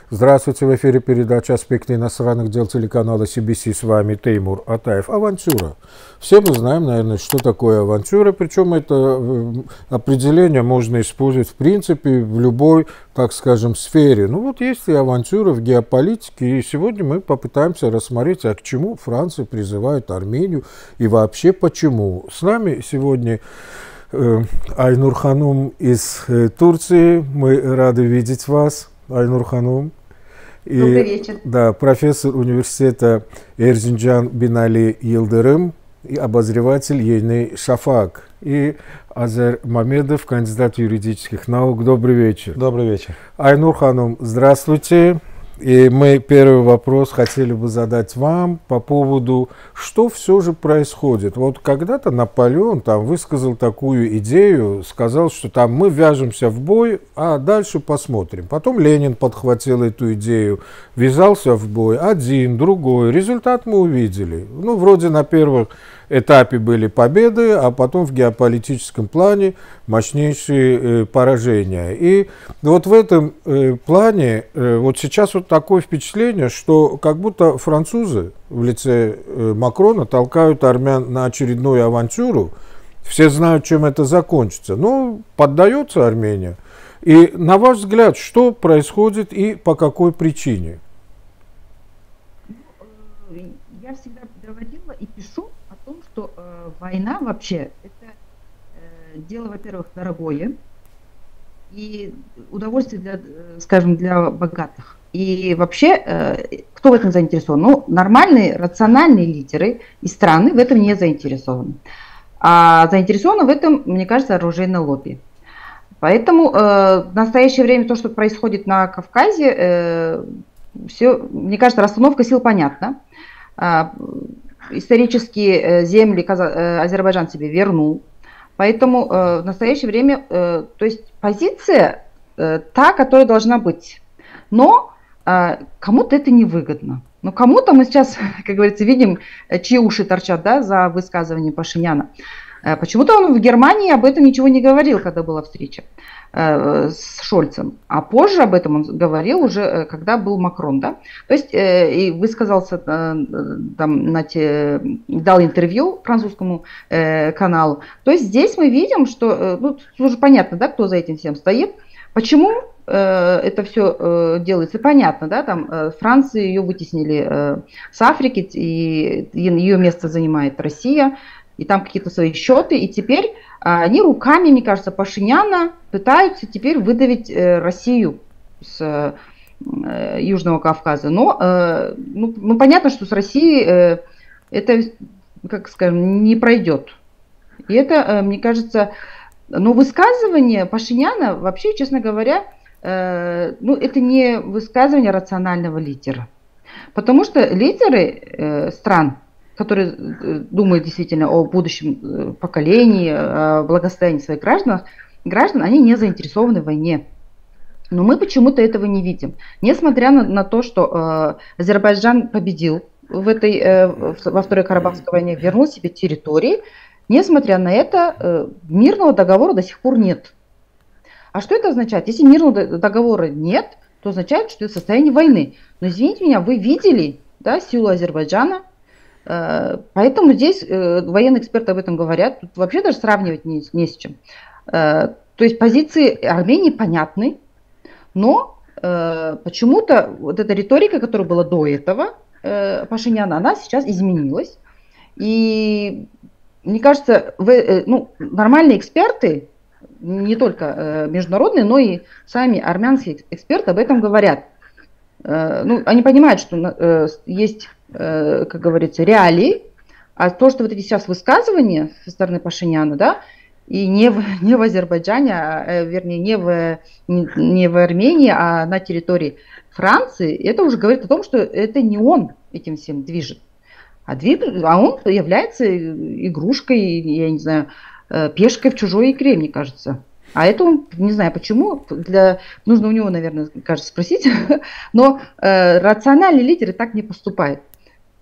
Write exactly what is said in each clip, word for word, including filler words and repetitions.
Здравствуйте, в эфире передача «Аспекты иностранных дел» телеканала си би си. С вами Теймур Атаев. Авантюра. Все мы знаем, наверное, что такое авантюра, причем это определение можно использовать в принципе в любой, так скажем, сфере. Ну вот есть и авантюра в геополитике, и сегодня мы попытаемся рассмотреть, а к чему Франция призывает Армению и вообще почему. С нами сегодня э, Айнур Ханум из э, Турции. Мы рады видеть вас, Айнур Ханум. И, Добрый вечер. Да, профессор университета Эрзинджан Бинали Йылдырым и обозреватель Ейный Шафак. И Азер Мамедов, кандидат юридических наук. Добрый вечер. Добрый вечер. Айнур Ханум, здравствуйте. И мы первый вопрос хотели бы задать вам по поводу, что все же происходит. Вот когда-то Наполеон там высказал такую идею, сказал, что там мы вяжемся в бой, а дальше посмотрим. Потом Ленин подхватил эту идею, ввязался в бой, один, другой. Результат мы увидели. Ну, вроде на первых этапе были победы, а потом в геополитическом плане мощнейшие э, поражения. И вот в этом э, плане э, вот сейчас вот такое впечатление, что как будто французы в лице э, Макрона толкают армян на очередную авантюру. Все знают, чем это закончится. Ну, поддается Армения. И на ваш взгляд, что происходит и по какой причине? Я всегда говорила и пишу о том, что э, война вообще это э, дело, во-первых, дорогое и удовольствие для, э, скажем, для богатых. И вообще, э, кто в этом заинтересован? Ну, нормальные, рациональные лидеры и страны в этом не заинтересованы. А заинтересованы в этом, мне кажется, оружейное лобби. Поэтому э, в настоящее время то, что происходит на Кавказе, э, все, мне кажется, расстановка сил понятна. Исторические земли Азербайджан себе вернул. Поэтому в настоящее время, то есть позиция та, которая должна быть. Но кому-то это невыгодно. Но кому-то мы сейчас, как говорится, видим, чьи уши торчат, да, за высказывание Пашиняна. Почему-то он в Германии об этом ничего не говорил, когда была встреча с Шольцем. А позже об этом он говорил уже, когда был Макрон. Да? То есть и высказался, там, на те, дал интервью французскому каналу. То есть здесь мы видим, что, ну, уже понятно, да, кто за этим всем стоит. Почему это все делается? Понятно, да, там Франция, ее вытеснили с Африки, и ее место занимает Россия. И там какие-то свои счеты, и теперь они руками, мне кажется, Пашиняна пытаются теперь выдавить Россию с Южного Кавказа. Но ну, ну, понятно, что с Россией это, как скажем, не пройдет. И это, мне кажется, ну, высказывание Пашиняна вообще, честно говоря, ну, это не высказывание рационального лидера. Потому что лидеры стран, которые думают действительно о будущем поколении, о благосостоянии своих граждан, граждан, они не заинтересованы в войне. Но мы почему-то этого не видим. Несмотря на, на то, что э, Азербайджан победил в этой, э, во Второй Карабахской войне, вернул себе территории, несмотря на это, э, мирного договора до сих пор нет. А что это означает? Если мирного договора нет, то означает, что это состояние войны. Но извините меня, вы видели, да, силу Азербайджана. Поэтому здесь э, военные эксперты об этом говорят. Тут вообще даже сравнивать не, не с чем. Э, то есть позиции Армении понятны, но э, почему-то вот эта риторика, которая была до этого э, Пашиняна, она сейчас изменилась. И мне кажется, вы, э, ну, нормальные эксперты, не только э, международные, но и сами армянские эксперты об этом говорят. Э, ну, они понимают, что э, есть, как говорится, реалии, а то, что вот эти сейчас высказывания со стороны Пашиняна, да, и не в, не в Азербайджане, а, вернее, не в, не, не в Армении, а на территории Франции, это уже говорит о том, что это не он этим всем движет, а, двиг, а он является игрушкой, я не знаю, пешкой в чужой игре, мне кажется. А это он, не знаю почему, для, нужно у него, наверное, кажется, спросить, но э, рациональные лидеры так не поступают.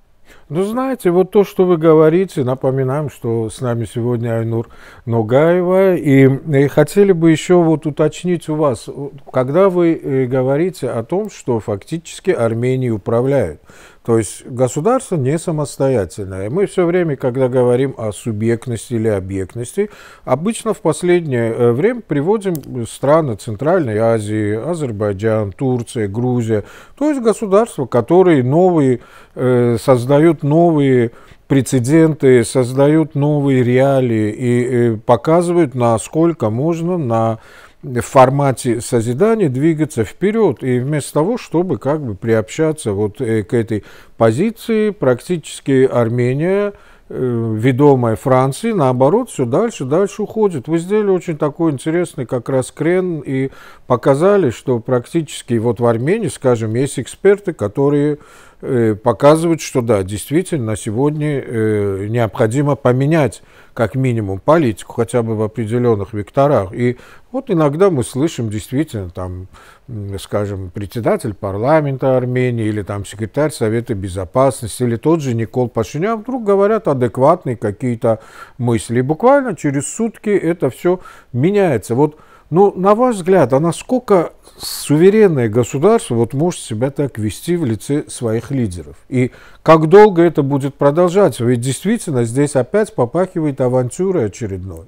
Ну, знаете, вот то, что вы говорите, напоминаем, что с нами сегодня Айнур Ногаева, и, и хотели бы еще вот уточнить у вас, когда вы э, говорите о том, что фактически Арменией управляют, то есть государство не самостоятельное. Мы все время, когда говорим о субъектности или объектности, обычно в последнее время приводим страны Центральной Азии, Азербайджан, Турция, Грузия, то есть государства, которые новые э, создают новые прецеденты, создают новые реалии и, и показывают, насколько можно на в формате созидания двигаться вперед. И вместо того, чтобы как бы приобщаться вот э, к этой позиции, практически Армения, э, ведомая Францией, наоборот, все дальше, дальше уходит. Вы сделали очень такой интересный как раз крен и показали, что практически вот в Армении, скажем, есть эксперты, которые э, показывают, что да, действительно, на сегодня э, необходимо поменять как минимум политику, хотя бы в определенных векторах. И вот иногда мы слышим действительно, там, скажем, председатель парламента Армении или там секретарь Совета Безопасности или тот же Никол Пашинян вдруг говорят адекватные какие-то мысли. И буквально через сутки это все меняется. Вот, ну, на ваш взгляд, а насколько суверенное государство вот может себя так вести в лице своих лидеров? И как долго это будет продолжаться? Ведь действительно здесь опять попахивает авантюрой очередной.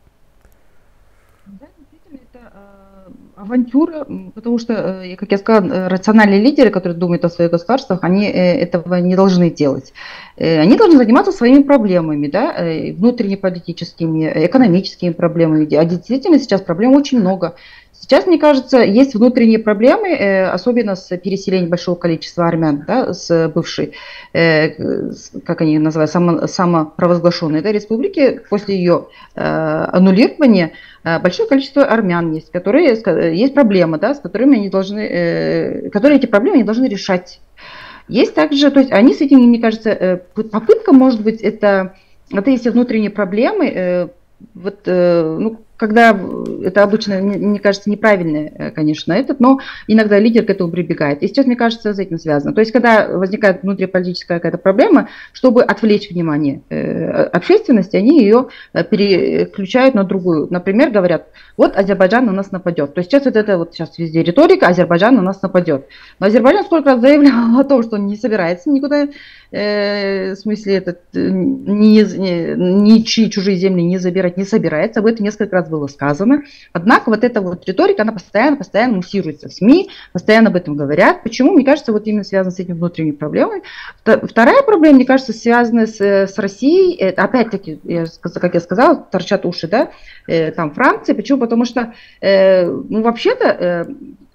Да, действительно, это э, авантюра, потому что, э, как я сказала, рациональные лидеры, которые думают о своих государствах, они э, этого не должны делать. Э, они должны заниматься своими проблемами, да, э, внутреннеполитическими, экономическими проблемами. А действительно сейчас проблем очень много. Сейчас, мне кажется, есть внутренние проблемы, э, особенно с переселением большого количества армян, да, с бывшей, э, с, как они называют, само, самопровозглашенной, да, республики. После ее э, аннулирования э, большое количество армян есть, которые, есть проблемы, да, с которыми они должны, э, которые эти проблемы они должны решать. Есть также, то есть они с этим, мне кажется, э, попытка, может быть, это, это есть внутренние проблемы, э, вот, э, ну, когда это обычно, мне кажется, неправильно, конечно, этот, но иногда лидер к этому прибегает. И сейчас, мне кажется, с этим связано. То есть, когда возникает внутриполитическая какая-то проблема, чтобы отвлечь внимание общественности, они ее переключают на другую. Например, говорят, вот Азербайджан на нас нападет. То есть сейчас вот это вот сейчас везде риторика, Азербайджан на нас нападет. Но Азербайджан сколько раз заявлял о том, что он не собирается никуда, э, в смысле, этот, ни, ни, ничьи чужие земли не забирать, не собирается. Об этом несколько раз было сказано. Однако вот эта вот риторика, она постоянно, постоянно муссируется в СМИ, постоянно об этом говорят. Почему? Мне кажется, вот именно связано с этими внутренними проблемами. Вторая проблема, мне кажется, связана с, с Россией. Это, опять-таки, я, как я сказала, торчат уши, да, там Франции. Почему? Потому что, э, ну, вообще-то, э,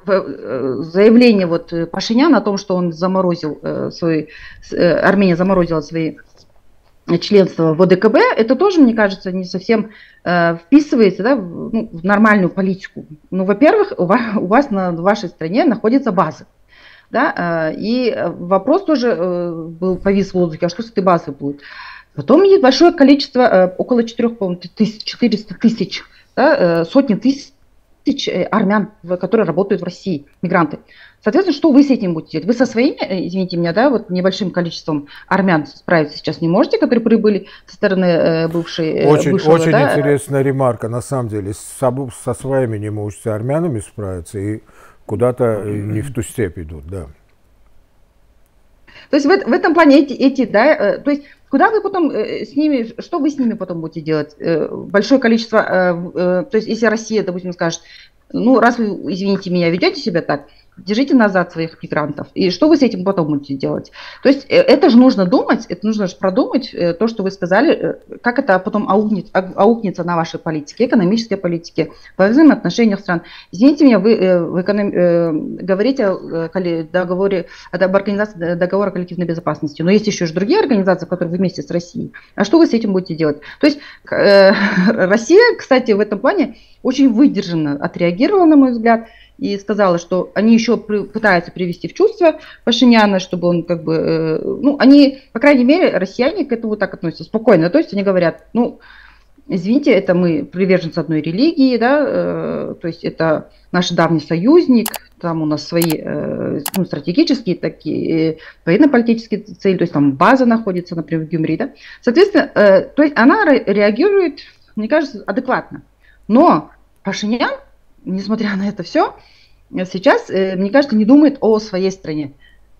заявление вот Пашиняна о том, что он заморозил э, свой, э, Армения заморозила свои членство в ОДКБ, это тоже, мне кажется, не совсем э, вписывается, да, в, ну, в нормальную политику. Ну, во-первых, у вас, у вас на в вашей стране находятся базы. Да, э, и вопрос тоже э, был, повис в воздухе, а что с этой базой будет? Потом есть большое количество, э, около четырёх, тысяч, четырёхсот тысяч, да, э, сотни тысяч армян, которые работают в России, мигранты. Соответственно, что вы с этим будете делать? Вы со своими, извините меня, да, вот небольшим количеством армян справиться сейчас не можете, которые прибыли со стороны э, бывшей... Очень, бывшего, очень да? интересная ремарка, на самом деле. Со, со своими не можете армянами справиться и куда-то не в ту степь идут, да. То есть в, в этом плане эти, эти да, э, то есть куда вы потом э, с ними, что вы с ними потом будете делать? Э, большое количество, э, э, то есть если Россия, допустим, скажет, ну, раз вы, извините меня, ведете себя так, держите назад своих мигрантов. И что вы с этим потом будете делать? То есть это же нужно думать, это нужно же продумать, то, что вы сказали, как это потом аукнет, аукнется на вашей политике, экономической политике, во взаимоотношениях стран. Извините меня, вы в эконом... говорите о договоре, об организации договора коллективной безопасности, но есть еще же другие организации, которые вы вместе с Россией. А что вы с этим будете делать? То есть Россия, кстати, в этом плане очень выдержанно отреагировала, на мой взгляд, и сказала, что они еще при, пытаются привести в чувство Пашиняна, чтобы он как бы, э, ну, они, по крайней мере, россияне к этому так относятся спокойно. То есть они говорят, ну, извините, это мы приверженцы одной религии, да, э, то есть это наш давний союзник, там у нас свои э, ну, стратегические такие, э, военно-политические цели, то есть там база находится, например, в Гюмри, да. Соответственно, э, то есть она реагирует, мне кажется, адекватно. Но Пашинян, несмотря на это все, сейчас, э, мне кажется, не думает о своей стране.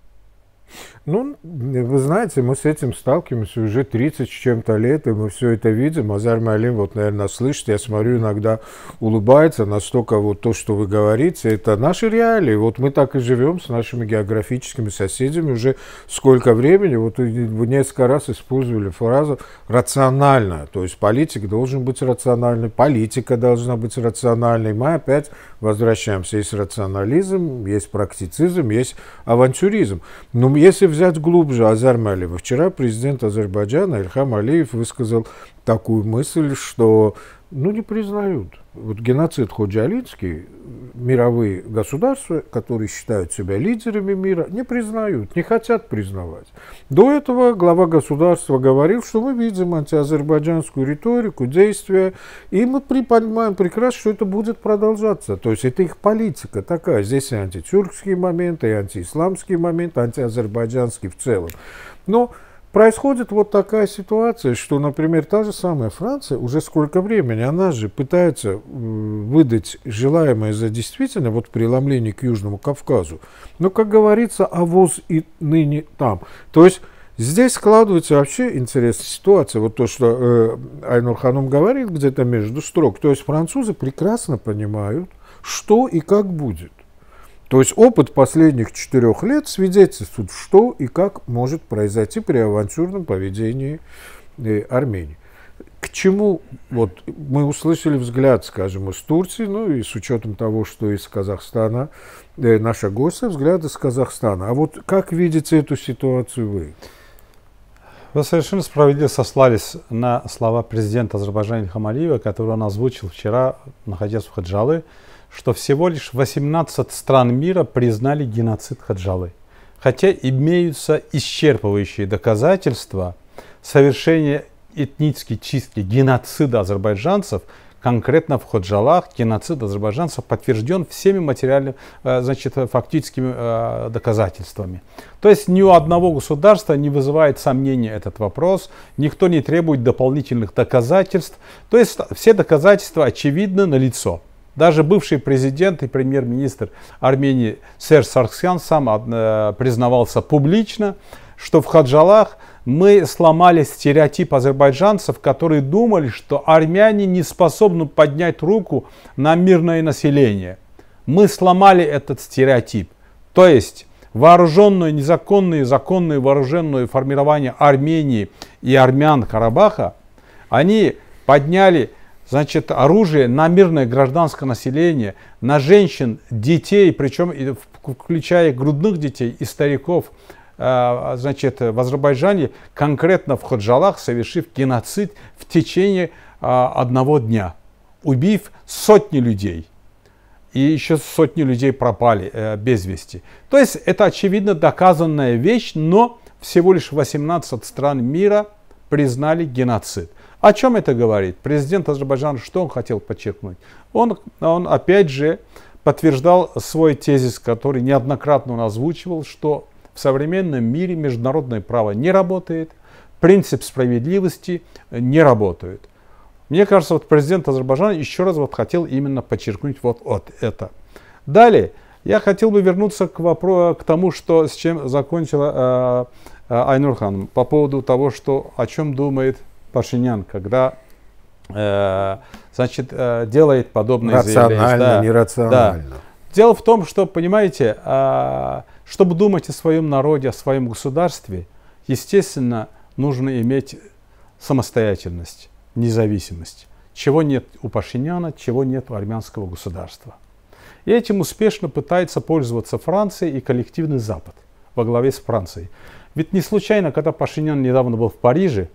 Ну, вы знаете, мы с этим сталкиваемся уже тридцать с чем-то лет, и мы все это видим. Азар Маалим, вот, наверное, нас слышит, я смотрю, иногда улыбается, настолько вот то, что вы говорите, это наши реалии. Вот мы так и живем с нашими географическими соседями уже сколько времени. Вот вы несколько раз использовали фразу «рационально», то есть политик должен быть рациональный, политика должна быть рациональной. Мы опять возвращаемся, есть рационализм, есть практицизм, есть авантюризм. Но если взять глубже Азар Маалиева, вчера президент Азербайджана Ильхам Алиев высказал такую мысль, что ну, не признают. Вот геноцид ходжалинский мировые государства, которые считают себя лидерами мира, не признают, не хотят признавать. До этого глава государства говорил, что мы видим антиазербайджанскую риторику, действия, и мы понимаем прекрасно, что это будет продолжаться. То есть это их политика такая. Здесь и антитюркские моменты, и антиисламские моменты, антиазербайджанские в целом. Но происходит вот такая ситуация, что, например, та же самая Франция уже сколько времени, она же пытается выдать желаемое за действительное, вот преломление к Южному Кавказу. Но, как говорится, авоз и ныне там. То есть здесь складывается вообще интересная ситуация. Вот то, что э, Айнур Ханум говорит где-то между строк. То есть французы прекрасно понимают, что и как будет. То есть опыт последних четырех лет свидетельствует, что и как может произойти при авантюрном поведении э, Армении. К чему вот мы услышали взгляд, скажем, из Турции, ну и с учетом того, что из Казахстана, э, наша гостья, взгляд из Казахстана. А вот как видите эту ситуацию вы? Вы совершенно справедливо сослались на слова президента Азербайджана Ильхама Алиева, который он озвучил вчера, находясь в Хаджалы, что всего лишь восемнадцать стран мира признали геноцид Хаджалы. Хотя имеются исчерпывающие доказательства совершения этнической чистки, геноцида азербайджанцев, конкретно в Хаджалах геноцид азербайджанцев подтвержден всеми материальными, значит, фактическими доказательствами. То есть ни у одного государства не вызывает сомнения этот вопрос, никто не требует дополнительных доказательств. То есть все доказательства очевидно налицо. Даже бывший президент и премьер-министр Армении Серж Саргсян сам э, признавался публично, что в Хаджалах мы сломали стереотип азербайджанцев, которые думали, что армяне не способны поднять руку на мирное население. Мы сломали этот стереотип. То есть вооруженное, незаконное, законное вооруженное формирование Армении и армян Карабаха, они подняли, значит, оружие на мирное гражданское население, на женщин, детей, причем включая грудных детей и стариков, значит, в Азербайджане, конкретно в Хаджалах, совершив геноцид в течение одного дня, убив сотни людей. И еще сотни людей пропали без вести. То есть это очевидно доказанная вещь, но всего лишь восемнадцать стран мира признали геноцид. О чем это говорит? Президент Азербайджана, что он хотел подчеркнуть? Он, он опять же подтверждал свой тезис, который неоднократно он озвучивал, что в современном мире международное право не работает, принцип справедливости не работает. Мне кажется, вот президент Азербайджана еще раз вот хотел именно подчеркнуть вот, вот это. Далее, я хотел бы вернуться к, вопросу, к тому, что, с чем закончила э, э, Айнур Ханум, по поводу того, что, о чем думает Пашинян, когда э, значит, э, делает подобные заявления. Рационально, да, нерационально. Да. Дело в том, что, понимаете, э, чтобы думать о своем народе, о своем государстве, естественно, нужно иметь самостоятельность, независимость. Чего нет у Пашиняна, чего нет у армянского государства. И этим успешно пытается пользоваться Франция и коллективный Запад во главе с Францией. Ведь не случайно, когда Пашинян недавно был в Париже,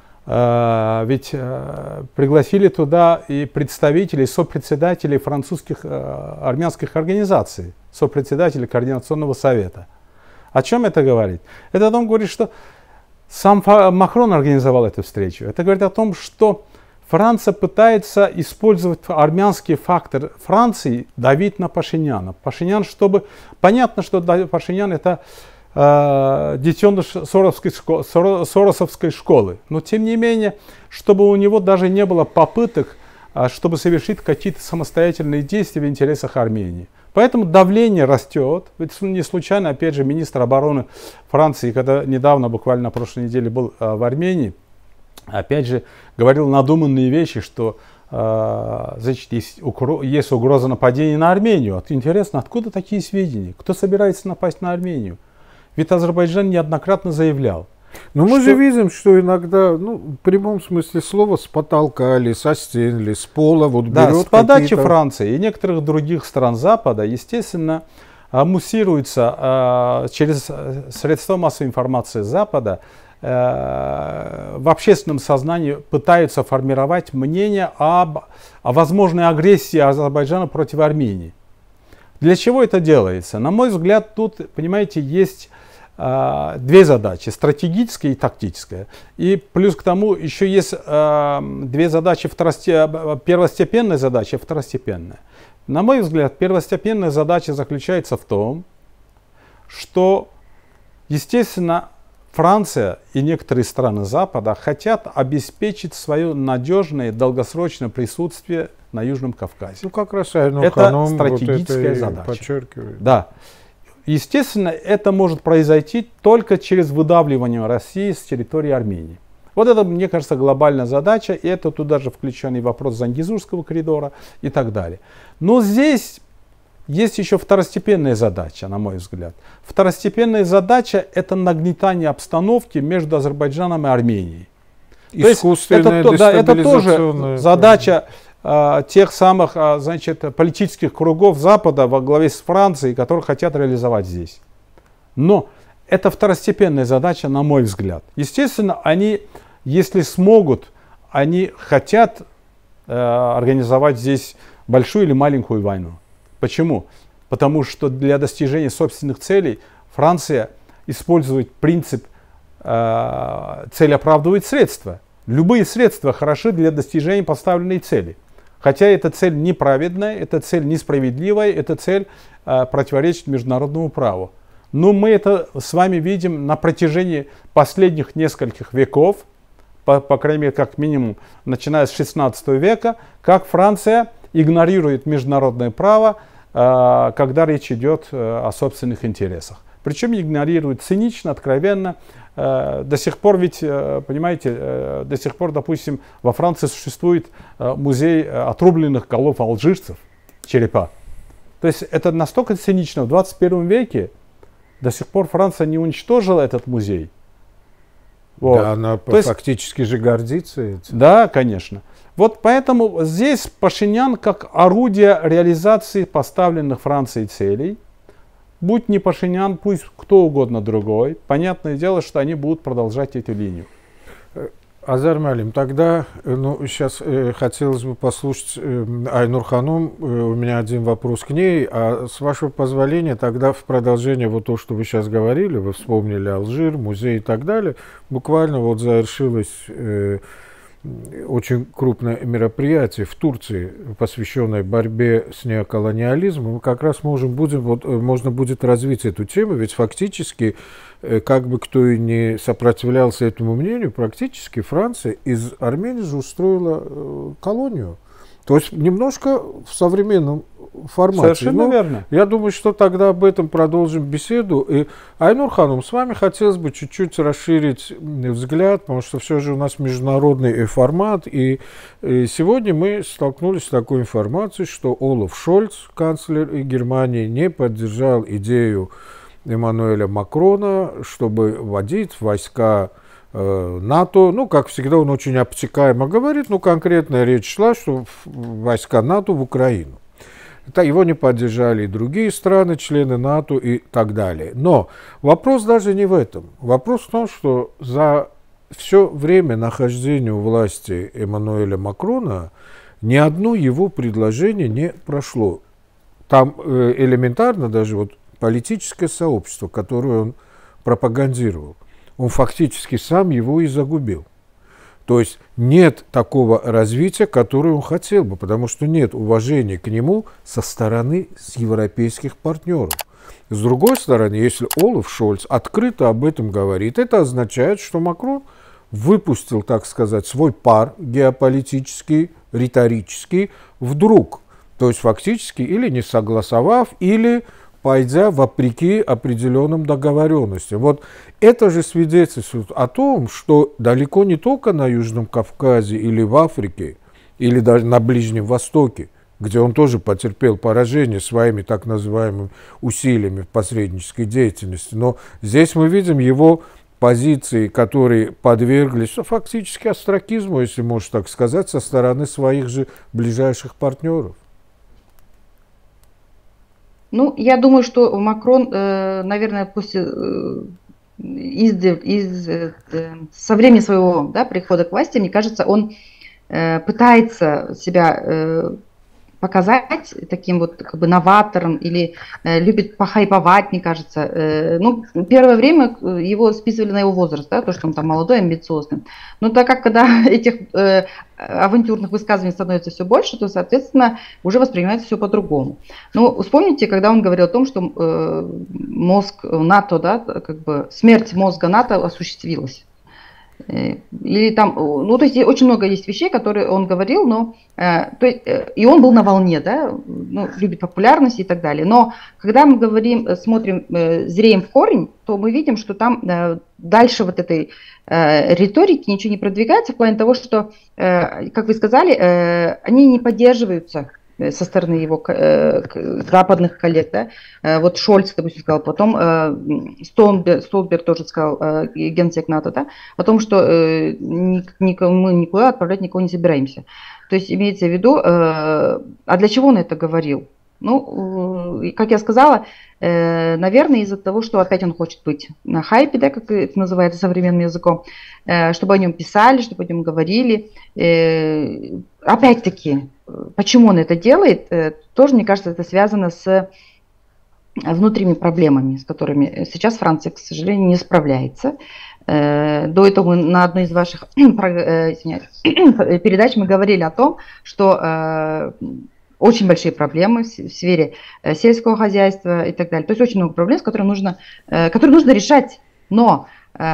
Uh, ведь uh, пригласили туда и представителей, сопредседателей французских uh, армянских организаций, сопредседателей Координационного совета. О чем это говорит? Это о том говорит, что сам Макрон организовал эту встречу. Это говорит о том, что Франция пытается использовать армянский фактор Франции, давить на Пашиняна. Пашинян, чтобы... Понятно, что Пашинян это э, детеныш Соросовской, школы, Соросовской школы. Но тем не менее, чтобы у него даже не было попыток, э, чтобы совершить какие-то самостоятельные действия в интересах Армении. Поэтому давление растет. Ведь не случайно, опять же, министр обороны Франции, когда недавно, буквально на прошлой неделе был э, в Армении, опять же, говорил надуманные вещи, что э, значит, есть, есть угроза нападения на Армению. Вот интересно, откуда такие сведения? Кто собирается напасть на Армению? Ведь Азербайджан неоднократно заявлял. Но мы что... же видим, что иногда, ну, в прямом смысле слова, с потолка или со стен, или с пола, вот да, берет с подачи какие-то... Франции и некоторых других стран Запада, естественно, муссируется э, через средства массовой информации Запада, в общественном сознании пытаются формировать мнение об, о возможной агрессии Азербайджана против Армении. Для чего это делается? На мой взгляд, тут, понимаете, есть э, две задачи, стратегическая и тактическая. И плюс к тому еще есть э, две задачи, второсте... первостепенная задача и второстепенная. На мой взгляд, первостепенная задача заключается в том, что, естественно, Франция и некоторые страны Запада хотят обеспечить свое надежное долгосрочное присутствие на Южном Кавказе. Ну, как раз Айнур это Ханум стратегическая вот это задача. Подчеркивает. Да. Естественно, это может произойти только через выдавливание России с территории Армении. Вот это, мне кажется, глобальная задача, и это туда же включен и вопрос Зангезурского коридора и так далее. Но здесь есть еще второстепенная задача, на мой взгляд. Второстепенная задача – это нагнетание обстановки между Азербайджаном и Арменией. Искусственная это, да, это тоже дестабилизационная задача а, тех самых а, значит, политических кругов Запада во главе с Францией, которые хотят реализовать здесь. Но это второстепенная задача, на мой взгляд. Естественно, они, если смогут, они хотят э, организовать здесь большую или маленькую войну. Почему? Потому что для достижения собственных целей Франция использует принцип э, «цель оправдывает средства». Любые средства хороши для достижения поставленной цели. Хотя эта цель неправедная, эта цель несправедливая, эта цель э, противоречит международному праву. Но мы это с вами видим на протяжении последних нескольких веков, по, по крайней мере, как минимум, начиная с шестнадцатого века, как Франция игнорирует международное право, когда речь идет о собственных интересах. Причем игнорирует цинично, откровенно. До сих пор ведь, понимаете, до сих пор, допустим, во Франции существует музей отрубленных голов алжирцев, черепа. То есть это настолько цинично. В двадцать первом веке до сих пор Франция не уничтожила этот музей. Вот. Да, она То есть, фактически же гордится этим. Да, конечно. Вот поэтому здесь Пашинян как орудие реализации поставленных Францией целей. Будь не Пашинян, пусть кто угодно другой. Понятное дело, что они будут продолжать эту линию. Азар Малим, тогда ну, сейчас э, хотелось бы послушать э, Айнур Ханум. Э, у меня один вопрос к ней. А с вашего позволения, тогда в продолжение вот то, что вы сейчас говорили, вы вспомнили Алжир, музей и так далее. Буквально вот завершилось э, очень крупное мероприятие в Турции, посвященное борьбе с неоколониализмом. Мы как раз можем, будем, вот, можно будет развить эту тему, ведь фактически, как бы кто и не сопротивлялся этому мнению, практически Франция из Армении же устроила колонию. То есть немножко в современном формате. Совершенно ну, верно. Я думаю, что тогда об этом продолжим беседу. И, Айнур Ханум, с вами хотелось бы чуть-чуть расширить взгляд, потому что все же у нас международный формат. И, и сегодня мы столкнулись с такой информацией, что Олаф Шольц, канцлер Германии, не поддержал идею Эммануэля Макрона, чтобы вводить войска НАТО. Ну, как всегда, он очень обтекаемо говорит, но конкретная речь шла, что войска НАТО в Украину. Это его не поддержали и другие страны, члены НАТО и так далее. Но вопрос даже не в этом. Вопрос в том, что за все время нахождения у власти Эммануэля Макрона ни одно его предложение не прошло. Там элементарно даже вот политическое сообщество, которое он пропагандировал, он фактически сам его и загубил. То есть нет такого развития, которое он хотел бы, потому что нет уважения к нему со стороны европейских партнеров. С другой стороны, если Олаф Шольц открыто об этом говорит, это означает, что Макрон выпустил, так сказать, свой пар геополитический, риторический вдруг. То есть фактически или не согласовав, или пойдя вопреки определенным договоренностям. Вот это же свидетельствует о том, что далеко не только на Южном Кавказе или в Африке, или даже на Ближнем Востоке, где он тоже потерпел поражение своими так называемыми усилиями в посреднической деятельности, но здесь мы видим его позиции, которые подверглись ну, фактически остракизму, если можно так сказать, со стороны своих же ближайших партнеров. Ну, я думаю, что Макрон, э, наверное, после э, из, из, э, со времени своего да, прихода к власти, мне кажется, он э, пытается себя э, показать таким вот как бы новатором или э, любит похайповать, мне кажется. Э, ну, первое время его списывали на его возраст, да, то, что он там молодой, амбициозный. Но так как когда этих э, авантюрных высказываний становится все больше, то, соответственно, уже воспринимается все по-другому. Но вспомните, когда он говорил о том, что э, мозг НАТО, да, как бы смерть мозга НАТО осуществилась. Или там, ну, то есть очень много есть вещей, которые он говорил, но, э, то есть, э, и он был на волне, да, ну, любит популярность и так далее. Но когда мы говорим, смотрим, э, зреем в корень, то мы видим, что там э, дальше вот этой э, риторики ничего не продвигается в плане того, что, э, как вы сказали, э, они не поддерживаются со стороны его э, западных коллег, да, э, вот Шольц, допустим, сказал, потом э, Столберг, Столберг тоже сказал, э, генсек НАТО, да, о том, что э, ник, ник, мы никуда отправлять никого не собираемся. То есть имеется в виду, э, а для чего он это говорил? Ну, э, как я сказала, э, наверное, из-за того, что опять он хочет быть на хайпе, да, как это называется современным языком, э, чтобы о нем писали, чтобы о нем говорили. Э, опять-таки, почему он это делает, тоже, мне кажется, это связано с внутренними проблемами, с которыми сейчас Франция, к сожалению, не справляется. До этого мы на одной из ваших передач мы говорили о том, что очень большие проблемы в сфере сельского хозяйства и так далее. То есть очень много проблем, с которыми нужно, которые нужно решать, но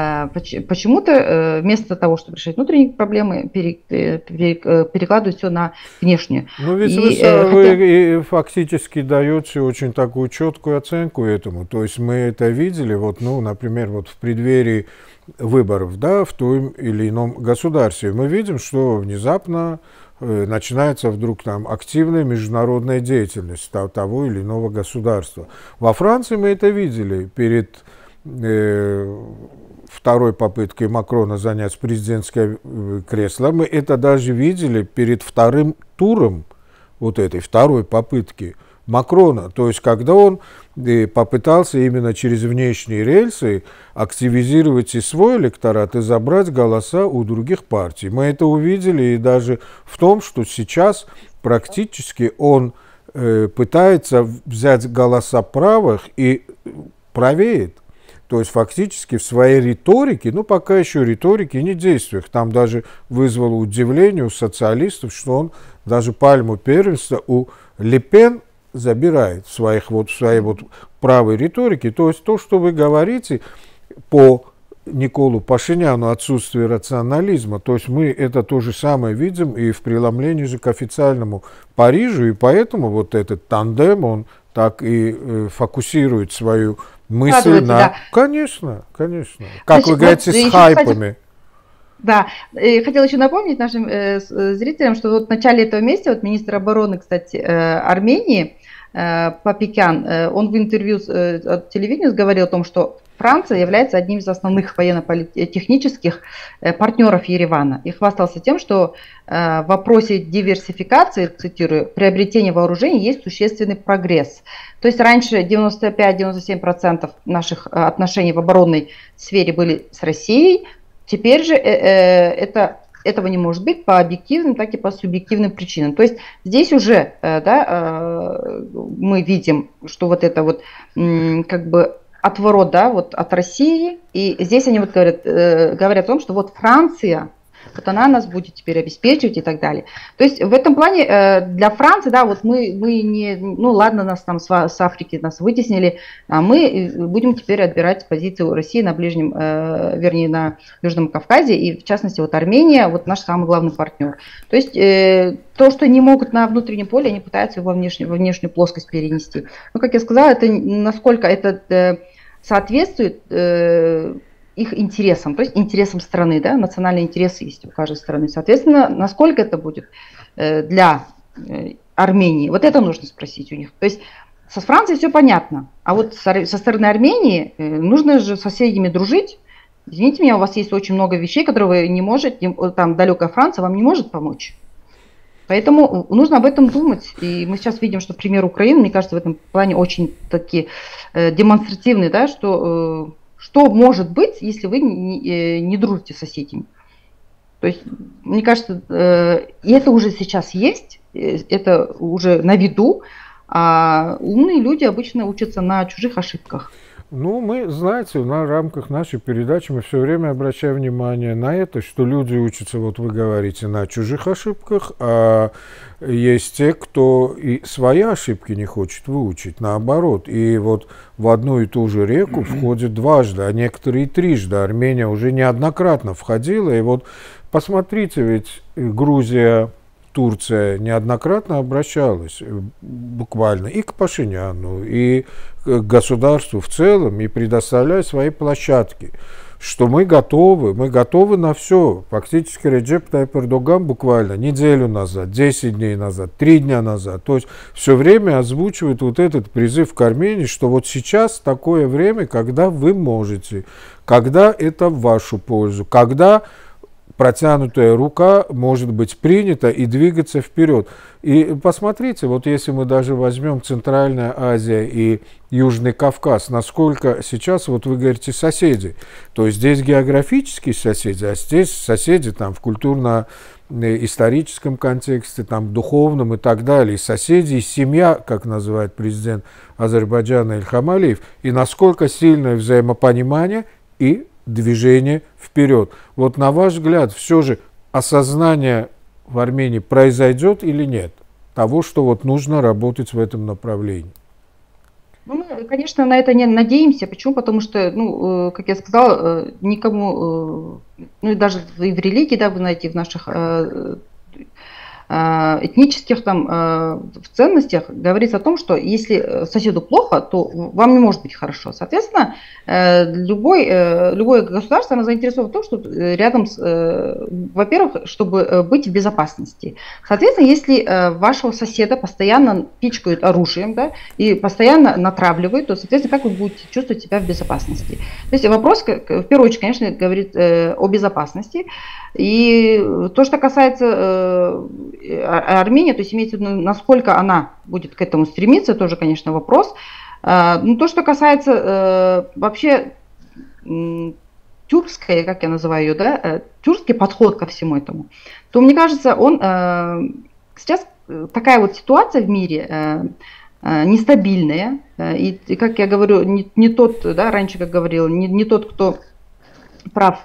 почему-то вместо того, чтобы решать внутренние проблемы, перекладывают все на внешнюю. Ну ведь и, вы, хотя... вы фактически даете очень такую четкую оценку этому. То есть мы это видели, вот, ну, например, вот в преддверии выборов, да, в том или ином государстве. Мы видим, что внезапно начинается вдруг там активная международная деятельность того или иного государства. Во Франции мы это видели перед э, второй попыткой Макрона занять президентское кресло. Мы это даже видели перед вторым туром вот этой второй попытки Макрона. То есть, когда он попытался именно через внешние рельсы активизировать и свой электорат, и забрать голоса у других партий. Мы это увидели и даже в том, что сейчас практически он э, пытается взять голоса правых и правеет. То есть фактически в своей риторике, ну пока еще риторике, не действиях, там даже вызвало удивление у социалистов, что он даже пальму первенства у Ле Пен забирает в, своих, вот, в своей вот правой риторике. То есть то, что вы говорите по Николу Пашиняну, отсутствие рационализма, то есть мы это то же самое видим и в преломлении же к официальному Парижу, и поэтому вот этот тандем, он так и э, фокусирует свою мысль на... Да. Конечно, конечно. Как Значит, вы говорите, вот, с хайпами. Кстати, да, и хотела еще напомнить нашим э, зрителям, что вот в начале этого месяца вот министр обороны, кстати, э, Армении, э, Папикян, э, он в интервью с, э, от телевидения говорил о том, что Франция является одним из основных военно-технических э, партнеров Еревана и хвастался тем, что э, в вопросе диверсификации, цитирую, приобретения вооружений есть существенный прогресс. То есть раньше девяносто пять - девяносто семь процентов наших э, отношений в оборонной сфере были с Россией. Теперь же э, э, это, этого не может быть по объективным, так и по субъективным причинам. То есть здесь уже э, да, э, мы видим, что вот это вот э, как бы отворот, да, вот от России. И здесь они вот говорят, э, говорят о том, что вот Франция Вот она нас будет теперь обеспечивать и так далее. То есть в этом плане э, для Франции, да, вот мы, мы не, ну ладно, нас там с, с Африки нас вытеснили, а мы будем теперь отбирать позицию России на Ближнем, э, вернее, на Южном Кавказе, и в частности вот Армения, вот наш самый главный партнер. То есть э, то, что не могут на внутреннем поле, они пытаются его во внешнюю, во внешнюю плоскость перенести. Но, как я сказала, это насколько это э, соответствует э, их интересам, то есть интересам страны, да, национальные интересы есть у каждой страны. Соответственно, насколько это будет э, для э, Армении, вот это нужно спросить у них. То есть со Францией все понятно, а вот со, со стороны Армении э, нужно же с соседями дружить. Извините меня, у вас есть очень много вещей, которые вы не можете, там далекая Франция вам не может помочь. Поэтому нужно об этом думать. И мы сейчас видим, что пример Украины, мне кажется, в этом плане очень такие э, демонстративный, да, что... Э, Что может быть, если вы не, не дружите с соседями? То есть, мне кажется, и это уже сейчас есть, это уже на виду, а умные люди обычно учатся на чужих ошибках. Ну, мы, знаете, на рамках нашей передачи мы все время обращаем внимание на это, что люди учатся, вот вы говорите, на чужих ошибках, а есть те, кто и свои ошибки не хочет выучить, наоборот. И вот в одну и ту же реку входит дважды, а некоторые трижды. Армения уже неоднократно входила. И вот посмотрите, ведь Грузия, Турция неоднократно обращалась буквально и к Пашиняну, и к государству в целом, и предоставляя свои площадки, что мы готовы, мы готовы на все. Фактически Реджеп Тайип Эрдоган буквально неделю назад, десять дней назад, три дня назад, то есть все время озвучивает вот этот призыв к Армении, что вот сейчас такое время, когда вы можете, когда это в вашу пользу, когда протянутая рука может быть принята и двигаться вперед. И посмотрите, вот если мы даже возьмем Центральная Азия и Южный Кавказ, насколько сейчас, вот вы говорите, соседи, то есть здесь географические соседи, а здесь соседи там в культурно-историческом контексте, там духовном и так далее, и соседи, и семья, как называет президент Азербайджана Ильхам Алиев, и насколько сильное взаимопонимание и движение вперед. Вот на ваш взгляд, все же осознание в Армении произойдет или нет? Того, что вот нужно работать в этом направлении. Ну, мы, конечно, на это не надеемся. Почему? Потому что, ну, как я сказала, никому, ну и даже и в религии, да, вы знаете, в наших этнических там в ценностях говорится о том, что если соседу плохо, то вам не может быть хорошо. Соответственно, любой, любое государство оно заинтересовано в том, что рядом, с, во-первых, чтобы быть в безопасности. Соответственно, если вашего соседа постоянно пичкают оружием, да, и постоянно натравливают, то, соответственно, как вы будете чувствовать себя в безопасности? То есть вопрос, в первую очередь, конечно, говорит о безопасности. И то, что касается Армении, то есть имеется в виду, насколько она будет к этому стремиться, тоже, конечно, вопрос. Но то, что касается вообще тюркской, как я называю ее, да, тюркский подход ко всему этому, то, мне кажется, он сейчас такая вот ситуация в мире нестабильная, и, как я говорю, не, не тот, да, раньше, как говорил, не, не тот, кто прав,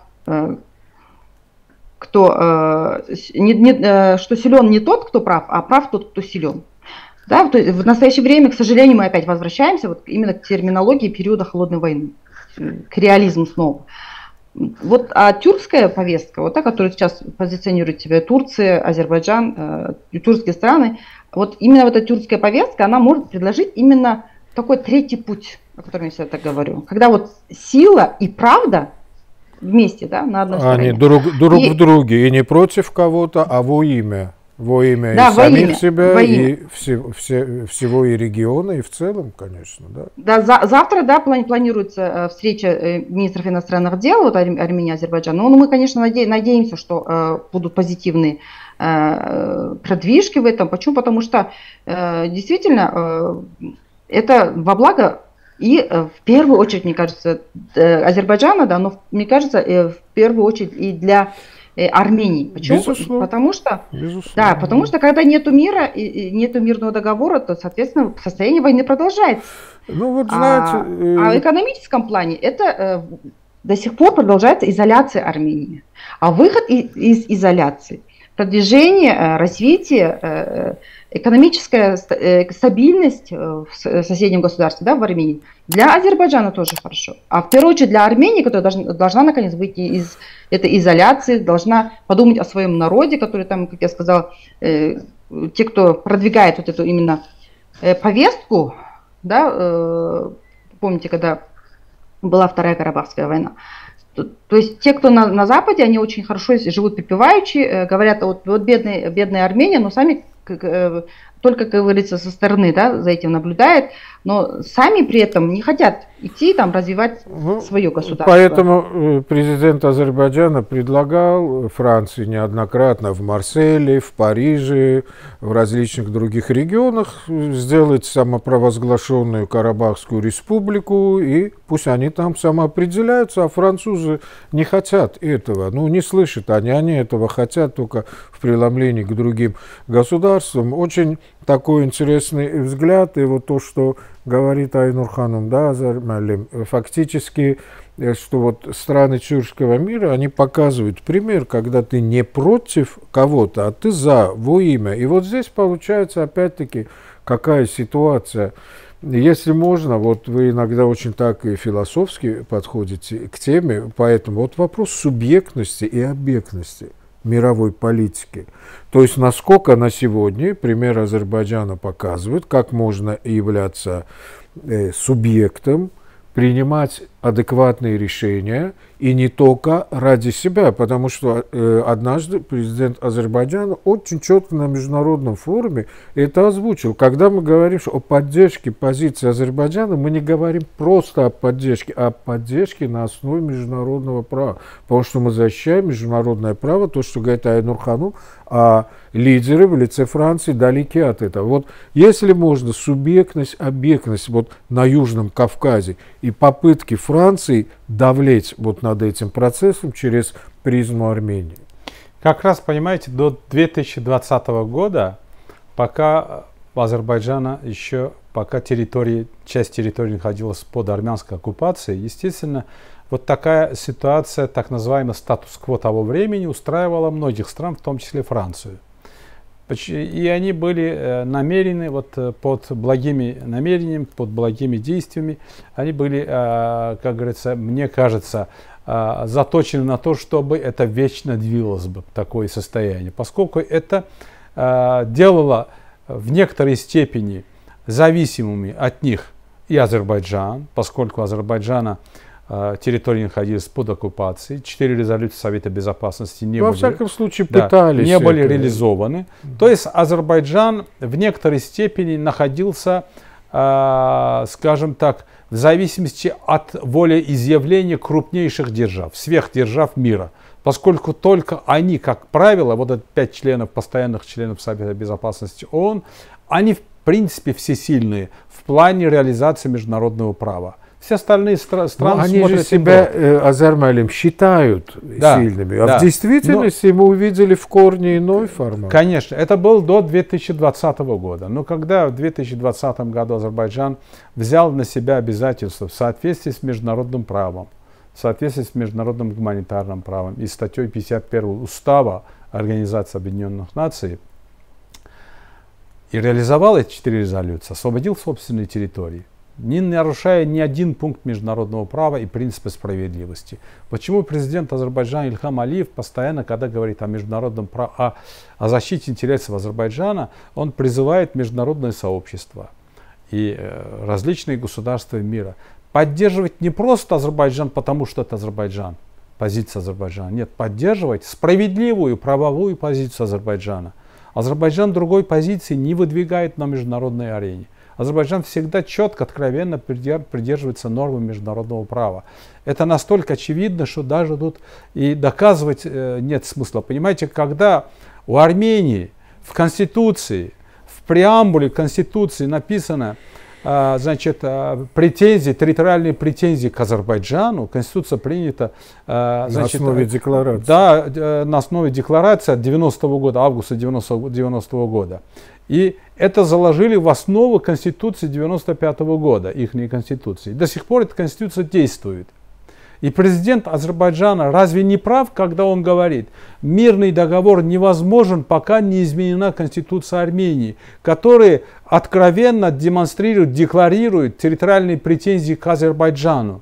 кто, э, не, не, э, что силен не тот, кто прав, а прав тот, кто силен. Да, то есть в настоящее время, к сожалению, мы опять возвращаемся вот именно к терминологии периода холодной войны, к реализму снова. Вот, а тюркская повестка, вот та, которую сейчас позиционирует себя Турция, Азербайджан, э, тюркские страны, вот именно вот эта тюркская повестка, она может предложить именно такой третий путь, о котором я всегда так говорю, когда вот сила и правда вместе, да, на одной стороне. Они друг, друг и, в друге, и не против кого-то, а во имя. Во имя да, и самих имя, себя, и все, все, всего и региона, и в целом, конечно. Да, да за, завтра, да, плани, планируется встреча министров иностранных дел, вот Армения, Азербайджан. Но мы, конечно, наде, надеемся, что э, будут позитивные э, продвижки в этом. Почему? Потому что э, действительно э, это во благо. И э, в первую очередь, мне кажется, э, Азербайджана, да, но мне кажется, э, в первую очередь и для э, Армении. Почему? Безусловно. Потому что, Безусловно. да, потому что когда нету мира и, и нету мирного договора, то, соответственно, состояние войны продолжается. Ну вот знаете, а, э... а в экономическом плане это э, до сих пор продолжается изоляция Армении. А выход из, из изоляции, продвижение, развитие, экономическая стабильность в соседнем государстве, да, в Армении, для Азербайджана тоже хорошо. А в первую очередь для Армении, которая должна, должна наконец выйти из этой изоляции, должна подумать о своем народе, который там, как я сказала, э, те, кто продвигает вот эту именно э, повестку, да, э, помните, когда была Вторая Карабахская война. То, то есть те, кто на, на Западе, они очень хорошо живут припеваючи, э, говорят, вот, вот бедные, бедная Армения, но сами, как, э, только, как говорится, со стороны, да, за этим наблюдают, но сами при этом не хотят идти там развивать ну, свое государство. Поэтому президент Азербайджана предлагал Франции неоднократно в Марселе, в Париже, в различных других регионах сделать самопровозглашенную Карабахскую республику, и пусть они там самоопределяются, а французы не хотят этого, ну не слышат они, они этого хотят только в преломлении к другим государствам. Очень такой интересный взгляд, и вот то, что говорит Айнур Ханум, да, Азармалим, фактически, что вот страны тюркского мира, они показывают пример, когда ты не против кого-то, а ты за, во имя. И вот здесь получается, опять-таки, какая ситуация. Если можно, вот вы иногда очень так и философски подходите к теме, поэтому вот вопрос субъектности и объектности мировой политики. То есть, насколько на сегодня пример Азербайджана показывает, как можно являться э, субъектом, принимать адекватные решения, и не только ради себя, потому что э, однажды президент Азербайджана очень четко на международном форуме это озвучил. Когда мы говорим о поддержке позиции Азербайджана, мы не говорим просто о поддержке, а о поддержке на основе международного права, потому что мы защищаем международное право, то, что говорит Айнур Ханум, а лидеры в лице Франции далеки от этого. Вот если можно субъектность, объектность вот на Южном Кавказе и попытки Франции давлеть вот над этим процессом через призму Армении. Как раз, понимаете, до две тысячи двадцатого года, пока в Азербайджане еще, пока территории, часть территории находилась под армянской оккупацией, естественно, вот такая ситуация, так называемый статус-кво того времени, устраивала многих стран, в том числе Францию. И они были намерены, вот под благими намерениями, под благими действиями, они были, как говорится, мне кажется, заточены на то, чтобы это вечно длилось бы, такое состояние. Поскольку это делало в некоторой степени зависимыми от них и Азербайджан, поскольку Азербайджана территории находились под оккупацией. Четыре резолюции Совета Безопасности не Во были, всяком случае, пытались, да, не были это. реализованы. Mm-hmm. То есть Азербайджан в некоторой степени находился, э, скажем так, в зависимости от волеизъявления крупнейших держав, сверхдержав мира. Поскольку только они, как правило, вот эти пять членов, постоянных членов Совета Безопасности ООН, они в принципе всесильные в плане реализации международного права. Все остальные стра- страны они же себя, э, Азармалим, считают да, сильными, а да. в действительности Но, мы увидели в корне иной формат. Конечно, это был до две тысячи двадцатого года. Но когда в две тысячи двадцатом году Азербайджан взял на себя обязательства в соответствии с международным правом, в соответствии с международным гуманитарным правом и статьей пятьдесят первого Устава Организации Объединенных Наций, и реализовал эти четыре резолюции, освободил собственные территории, не нарушая ни один пункт международного права и принципа справедливости. Почему президент Азербайджана Ильхам Алиев постоянно, когда говорит о международном праве, о, о защите интересов Азербайджана, он призывает международное сообщество и э, различные государства мира поддерживать не просто Азербайджан, потому что это Азербайджан, позиция Азербайджана. Нет, поддерживать справедливую правовую позицию Азербайджана. Азербайджан другой позиции не выдвигает на международной арене. Азербайджан всегда четко, откровенно придерживается нормы международного права. Это настолько очевидно, что даже тут и доказывать э, нет смысла. Понимаете, когда у Армении в Конституции, в преамбуле Конституции написано, э, значит, э, претензии, территориальные претензии к Азербайджану, Конституция принята э, значит, на основе декларации. Да, э, на основе декларации от девяностого года, августа девяностого года. И это заложили в основу Конституции девяносто пятого года, их конституции. До сих пор эта Конституция действует. И президент Азербайджана разве не прав, когда он говорит, мирный договор невозможен, пока не изменена Конституция Армении, которая откровенно демонстрирует, декларирует территориальные претензии к Азербайджану.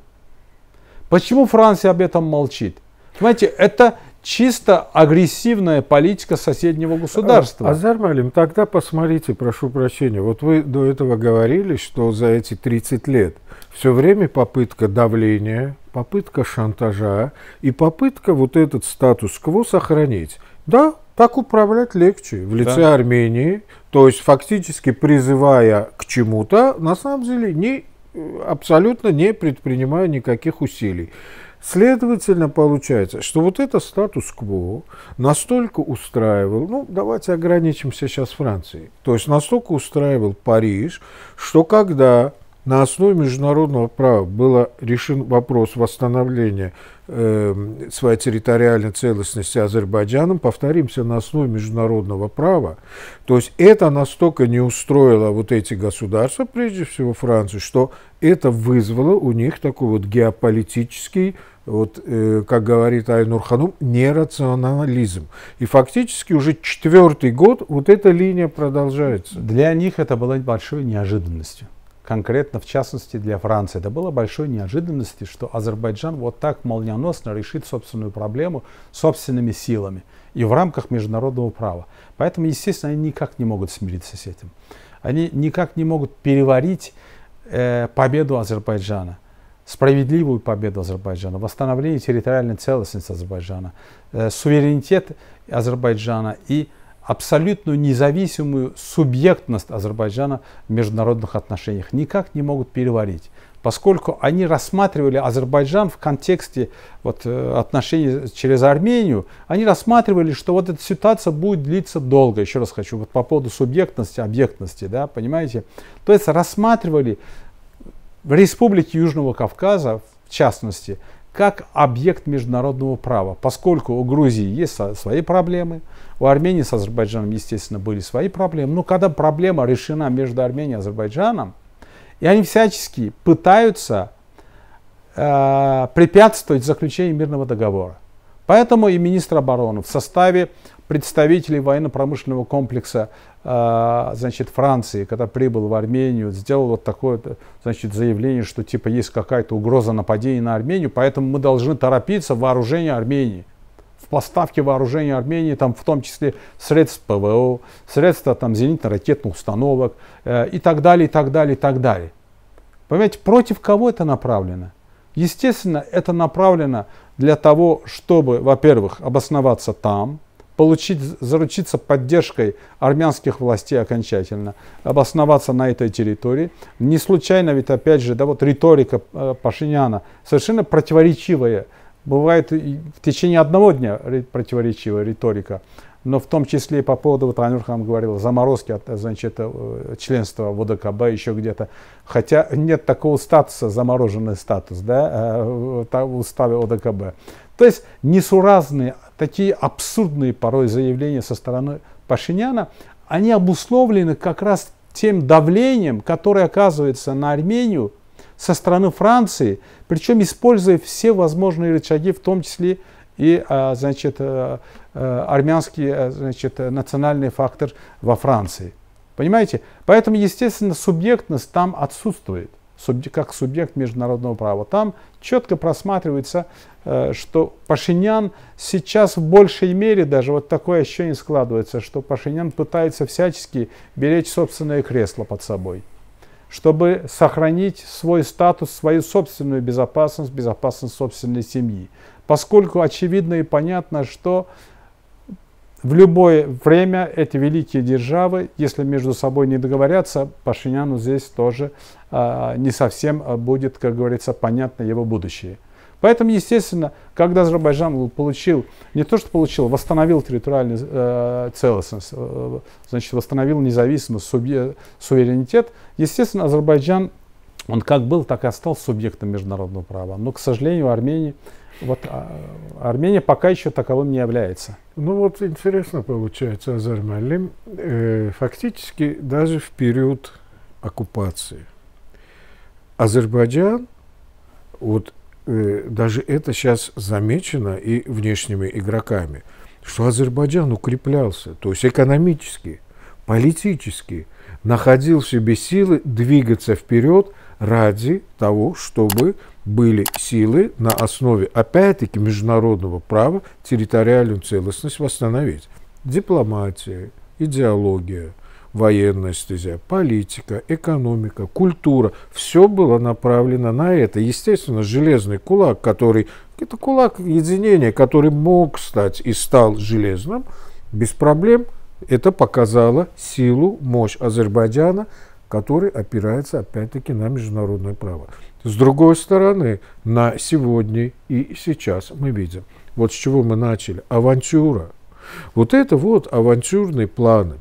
Почему Франция об этом молчит? Понимаете, это чисто агрессивная политика соседнего государства. Азар Малим, тогда посмотрите, прошу прощения, вот вы до этого говорили, что за эти тридцать лет все время попытка давления, попытка шантажа и попытка вот этот статус-кво сохранить. Да, так управлять легче в лице да. Армении, то есть фактически призывая к чему-то, на самом деле не, абсолютно не предпринимая никаких усилий. Следовательно, получается, что вот это статус-кво настолько устраивал, ну, давайте ограничимся сейчас Францией, то есть настолько устраивал Париж, что когда на основе международного права был решен вопрос восстановления э, своей территориальной целостности Азербайджаном, повторимся, на основе международного права, то есть это настолько не устроило вот эти государства, прежде всего Францию, что это вызвало у них такой вот геополитический, вот, э, как говорит Айнур Ханум, нерационализм. И фактически уже четвертый год вот эта линия продолжается. Для них это было большой неожиданностью. Конкретно, в частности, для Франции. Это было большой неожиданностью, что Азербайджан вот так молниеносно решит собственную проблему собственными силами и в рамках международного права. Поэтому, естественно, они никак не могут смириться с этим. Они никак не могут переварить э, победу Азербайджана, справедливую победу Азербайджана, восстановление территориальной целостности Азербайджана, э, суверенитет Азербайджана и абсолютную независимую субъектность Азербайджана в международных отношениях. Никак не могут переварить, поскольку они рассматривали Азербайджан в контексте вот, отношений через Армению, они рассматривали, что вот эта ситуация будет длиться долго. Еще раз хочу, вот по поводу субъектности, объектности, да, понимаете? То есть рассматривали в Республике Южного Кавказа, в частности, как объект международного права, поскольку у Грузии есть свои проблемы, у Армении с Азербайджаном, естественно, были свои проблемы. Но когда проблема решена между Арменией и Азербайджаном, и они всячески пытаются э, препятствовать заключению мирного договора. Поэтому и министр обороны в составе представителей военно-промышленного комплекса э, значит, Франции, когда прибыл в Армению, сделал вот такое значит, заявление, что типа есть какая-то угроза нападения на Армению, поэтому мы должны торопиться в вооружении Армении. В поставке вооружения Армении, там, в том числе средств ПВО, средства там, зенитно-ракетных установок э, и так далее, и так далее, и так далее. Понимаете, против кого это направлено? Естественно, это направлено для того, чтобы, во-первых, обосноваться там, получить, заручиться поддержкой армянских властей окончательно, обосноваться на этой территории. Не случайно, ведь опять же, да, вот риторика э, Пашиняна совершенно противоречивая. Бывает в течение одного дня противоречивая риторика, но в том числе и по поводу, вот Айнур Ханум говорил, заморозки, значит, членства в ОДКБ, еще где-то. Хотя нет такого статуса, замороженный статус, да, в уставе ОДКБ. То есть несуразные, такие абсурдные порой заявления со стороны Пашиняна, они обусловлены как раз тем давлением, которое оказывается на Армению со стороны Франции, причем используя все возможные рычаги, в том числе и значит, армянский значит, национальный фактор во Франции. Понимаете? Поэтому, естественно, субъектность там отсутствует, как субъект международного права. Там четко просматривается, что Пашинян сейчас в большей мере, даже вот такое ощущение складывается, что Пашинян пытается всячески беречь собственное кресло под собой, чтобы сохранить свой статус, свою собственную безопасность, безопасность собственной семьи. Поскольку очевидно и понятно, что в любое время эти великие державы, если между собой не договорятся, Пашиняну здесь тоже э, не совсем будет, как говорится, понятно его будущее. Поэтому, естественно, когда Азербайджан получил, не то что получил, восстановил территориальную э, целостность, э, значит, восстановил независимость, субъ... суверенитет, естественно, Азербайджан, он как был, так и остался субъектом международного права. Но, к сожалению, Армении, вот, а, Армения пока еще таковым не является. Ну вот интересно получается, Азар Малим, э, фактически даже в период оккупации Азербайджан, вот э, даже это сейчас замечено и внешними игроками, что Азербайджан укреплялся, то есть экономически, политически, находил в себе силы двигаться вперед ради того, чтобы были силы на основе, опять-таки, международного права территориальную целостность восстановить. Дипломатия, идеология, военная стезя, политика, экономика, культура. Все было направлено на это. Естественно, железный кулак, который, это кулак единения, который мог стать и стал железным, без проблем, это показало силу, мощь Азербайджана, который опирается, опять-таки, на международное право. С другой стороны, на сегодня и сейчас мы видим, вот с чего мы начали, авантюра. Вот это вот авантюрные планы.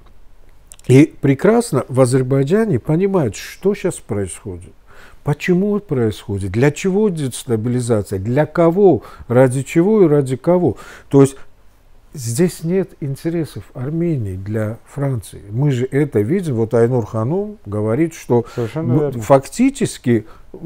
И прекрасно в Азербайджане понимают, что сейчас происходит, почему это происходит, для чего дестабилизация, для кого, ради чего и ради кого. То есть здесь нет интересов Армении для Франции. Мы же это видим. Вот Айнур Ханум говорит, что ну, фактически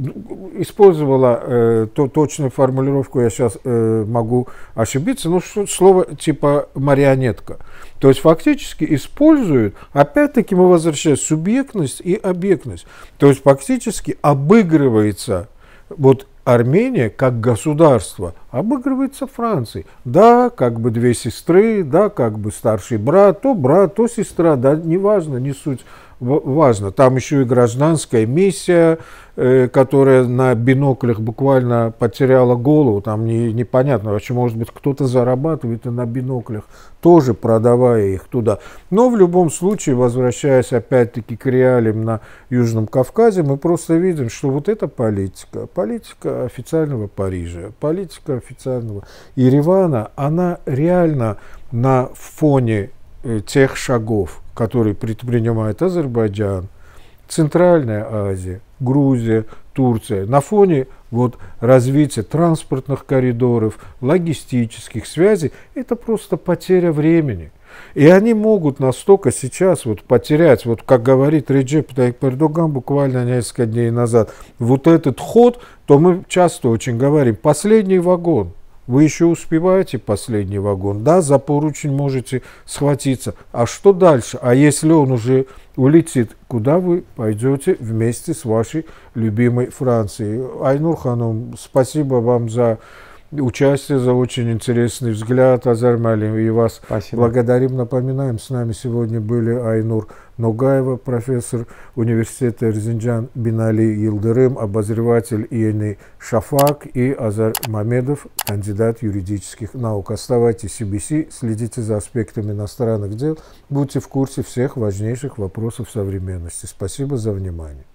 использовала э, то, точную формулировку, я сейчас э, могу ошибиться, но что, слово типа марионетка. То есть фактически используют, опять-таки мы возвращаемся, субъектность и объектность. То есть фактически обыгрывается вот Армения как государство, обыгрывается Францией. Да, как бы две сестры, да, как бы старший брат, то брат, то сестра, да, неважно, не суть важно. Там еще и гражданская миссия, э, которая на биноклях буквально потеряла голову. Там не, непонятно, вообще, может быть, кто-то зарабатывает и на биноклях, тоже продавая их туда. Но в любом случае, возвращаясь опять-таки к реалиям на Южном Кавказе, мы просто видим, что вот эта политика, политика официального Парижа, политика официального Еревана, она реально на фоне э, тех шагов, которые предпринимает Азербайджан, Центральная Азия, Грузия, Турция, на фоне вот развития транспортных коридоров, логистических связей, это просто потеря времени. И они могут настолько сейчас вот потерять, вот как говорит Реджеп Тайип Эрдоган буквально несколько дней назад, вот этот ход, то мы часто очень говорим, последний вагон. Вы еще успеваете последний вагон, да, за поручень можете схватиться. А что дальше? А если он уже улетит, куда вы пойдете вместе с вашей любимой Францией? Айнур Ханум, спасибо вам за участие, за очень интересный взгляд, Азар Малим, и вас спасибо. Благодарим. Напоминаем, с нами сегодня были Айнур Ногаева, профессор университета Эрзинджан Бинали Йылдырым, обозреватель ИЭНИ Шафак, и Азар Мамедов, кандидат юридических наук. Оставайтесь в си би си, следите за аспектами иностранных дел, будьте в курсе всех важнейших вопросов современности. Спасибо за внимание.